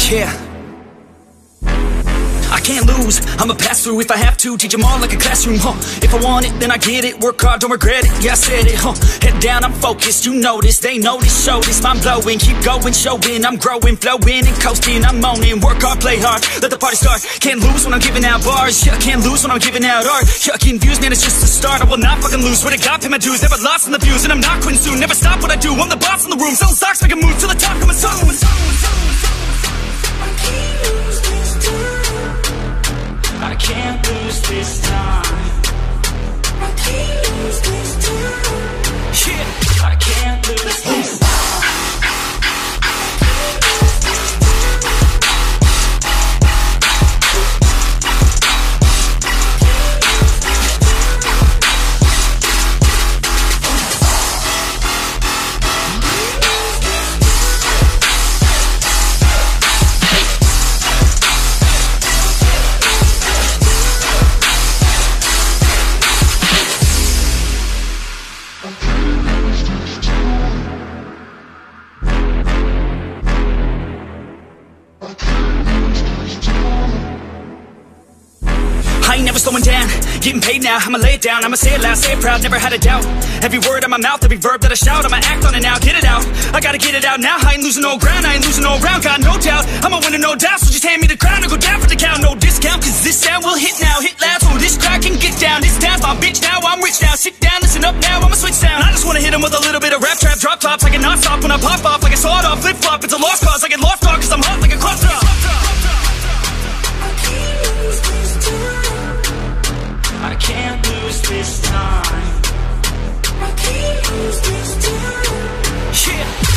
Yeah, I can't lose, I'ma pass through if I have to. Teach them all like a classroom, If I want it, then I get it. Work hard, don't regret it, yeah I said it, Head down, I'm focused, you notice. They notice, show this, mind blowing. Keep going, showing, I'm growing. Flowing and coasting, I'm owning. Work hard, play hard, let the party start. Can't lose when I'm giving out bars. Yeah, can't lose when I'm giving out art. Yeah, confused, man, it's just the start. I will not fucking lose, swear to God, pay my dues. Never lost in the views, and I'm not quitting soon. Never stop what I do, I'm the boss in the room. Selling stocks, making moves, to the top, coming soon. I can't lose this time. I can't lose this time. Yeah, I can't lose this time. I ain't never slowing down, getting paid now, I'ma lay it down, I'ma say it loud, say it proud, never had a doubt. Every word out my mouth, every verb that I shout, I'ma act on it now, get it out. I gotta get it out now, I ain't losing no ground, I ain't losing no round, got no doubt. I'm a winner, no doubt, so just hand me the crown and go down for the count. No discount, cause this sound will hit now, hit loud, so this crowd can get down. This town's my bitch now, I'm rich now, sit down, listen up now, I'ma switch sound. I just wanna hit 'em with a little bit of rap trap, drop tops, I can not stop when I pop off like a sawed off, flip flop, it's a lost cause, I get lost dog, cause I'm hot like a crop top. I can't lose this time. I can't lose this time. Yeah.